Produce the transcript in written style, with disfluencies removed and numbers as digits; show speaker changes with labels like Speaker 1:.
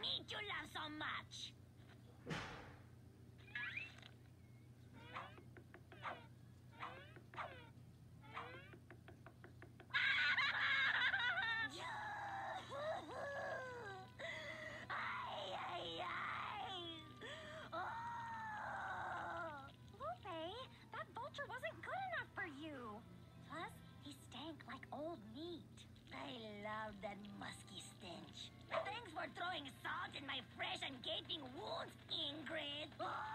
Speaker 1: meat you love so much?
Speaker 2: Lupe, that vulture wasn't good enough for you. Plus, he stank like old meat.
Speaker 1: I love that musky stench. Thanks for throwing salt in my fresh and gaping wounds, Ingrid.